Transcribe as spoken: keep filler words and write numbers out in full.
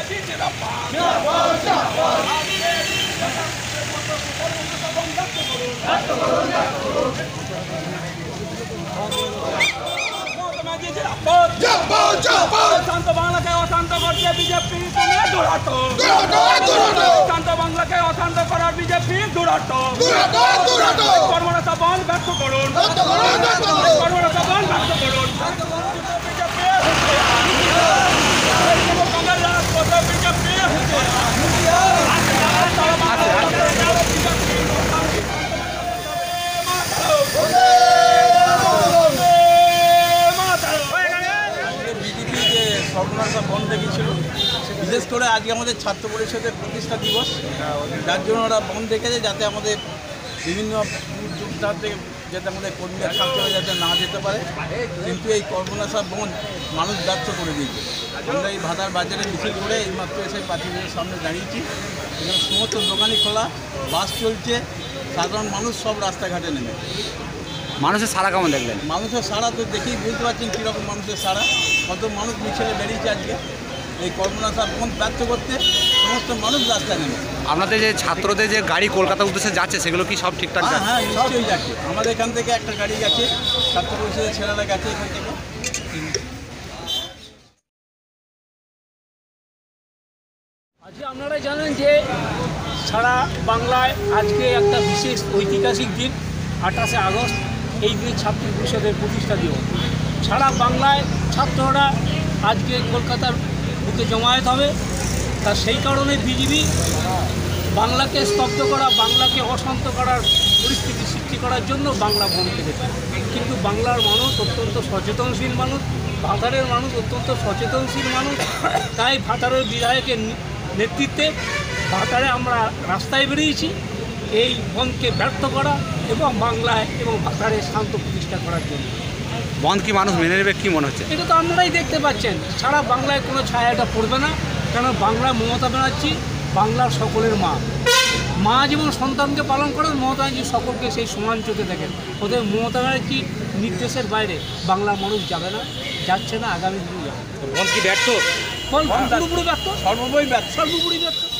শান্ত বাংলাকে অশান্ত করছে বিজেপি, তুমি দূরত শান্ত বাংলাকে অশান্ত করার বিজেপি দূরত। কর্মরতা বন্ধ ব্যর্থ করুন, কর্মরতা বন্ধ ব্যর্থ করুন। সর্বনাশা বন্ধ রেখেছিল, বিশেষ করে আজকে আমাদের ছাত্র পরিষদের প্রতিষ্ঠা দিবস, যার জন্য ওরা বন্ধ রেখেছে যাতে আমাদের বিভিন্ন যোদ্ধাতে যাতে আমাদের কর্মীরা ছাত্ররা যাতে না যেতে পারে। কিন্তু এই কর্মনাশা বন্ধ মানুষ ব্যর্থ করে দিয়েছে। আমরা এই ভাতার বাজারে মিছিল করে এইমাত্র এসে পার্টিদের সামনে দাঁড়িয়েছি। এখানে সমস্ত দোকানই খোলা, বাস চলছে, সাধারণ মানুষ সব রাস্তাঘাটে নেমে। মানুষের সাড়া কেমন দেখলেন? মানুষের সাড়া তো দেখেই বুঝতে পারছেন কীরকম মানুষের সাড়া। কত মানুষ মিছিলে বেরিয়েছে আজকে এই কর্মনাশা বন্ধ ব্যর্থ করতে, সমস্ত মানুষ রাস্তায় নেমে। আপনাদের যে ছাত্রদের যে গাড়ি কলকাতা উদ্দেশ্যে যাচ্ছে সেগুলো কি সব ঠিকঠাক? হ্যাঁ হ্যাঁ নিশ্চয়ই যাচ্ছে। আমাদের এখান থেকে একটা গাড়ি গেছে, ছাত্র পরিষদের ছেলেরা গেছে এখান থেকে। আজকে আপনারা জানেন যে সারা বাংলায় আজকে একটা বিশেষ ঐতিহাসিক দিন, আঠাশে আগস্ট। এই দিন ছাত্র পরিষদের প্রতিষ্ঠা দিবস। সারা বাংলায় ছাত্ররা আজকে কলকাতার বুকে জমায়েত হবে। তা সেই কারণে বিজেপি বাংলাকে স্তব্ধ করা, বাংলাকে অশান্ত করার পরিস্থিতি সৃষ্টি করার জন্য বাংলা বন্ধ রেখেছে। কিন্তু বাংলার মানুষ অত্যন্ত সচেতনশীল মানুষ, ভাতারের মানুষ অত্যন্ত সচেতনশীল মানুষ। তাই ভাতারের বিধায়কের নেতৃত্বে ভাতারে আমরা রাস্তায় বেরিয়েছি এই বন্ধকে ব্যর্থ করা এবং বাংলায় এবং ভাতারে শান্ত প্রতিষ্ঠা করার জন্য। বন্ধ কি মানুষ মেনে নেবে কি মনে হচ্ছে? এটা তো আপনারাই দেখতে পাচ্ছেন, সারা বাংলায় কোনো ছায়াটা পড়বে না। কেন বাংলায় মমতা ব্যানার্জি বাংলার সকলের মা। মা যেমন সন্তানকে পালন করেন, মমতা ব্যানার্জি সকলকে সেই সমান চোখে দেখেন। ওদের মমতা ব্যানার্জি নির্দেশের বাইরে বাংলার মানুষ যাবে না, যাচ্ছে না, আগামী দিনে যাবে। বন্ধ কি ব্যর্থ? পুরোপুরি ব্যর্থ, সর্বোপরি ব্যর্থ, সর্বোপরি ব্যর্থ।